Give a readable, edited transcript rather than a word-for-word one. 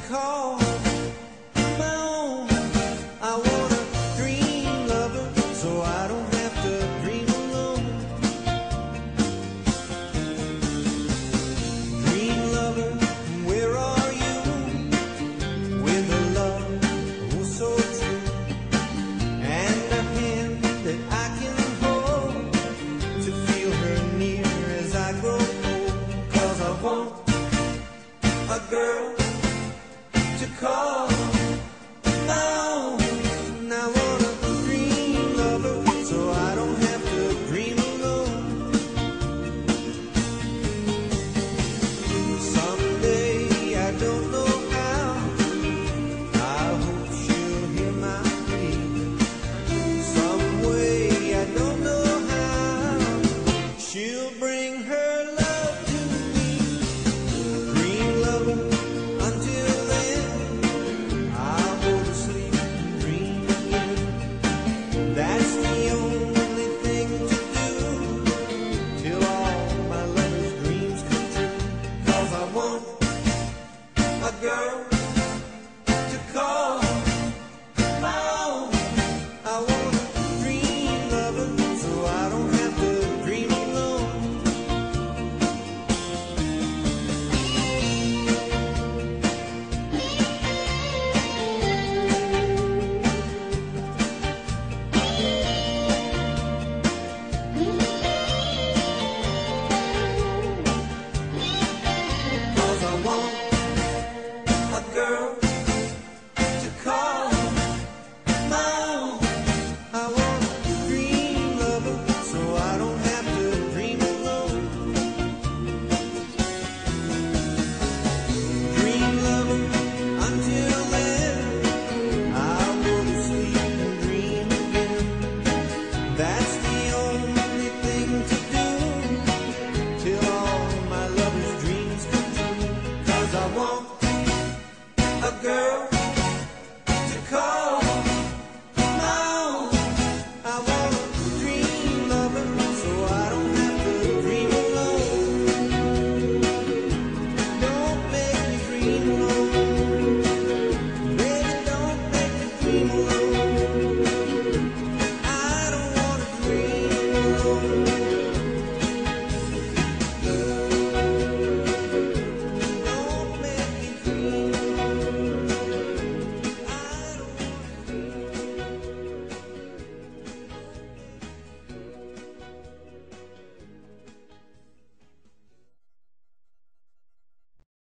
call my own. I want a dream lover so I don't have to dream alone. Dream lover, where are you? With a love oh so true, and a hand that I can hold to feel her near as I grow old. 'Cause I want a girl to call my own. I want a dream lover so I don't have to dream alone. Someday, I don't know how, I hope she'll hear my plea. Some way, I don't know how, she'll bring her love to me. Dream lover, until then I'll go to sleep and dream again. That's the only thing to do till all my lover's dreams come true. 'Cause I want a girl to call my own. I want a dream lover so I don't have to dream alone. Cause I want a girl to call my own. I want a dream lover so I don't have to dream alone. Dream lover, until then I'll go to sleep and dream again. That's the only thing to do till all my lover's dreams come true. 'Cause I want a girl to call my own. I want a dream lover so I don't have to dream alone. Don't make me dream alone. Baby, don't make me dream alone. I don't want to dream alone.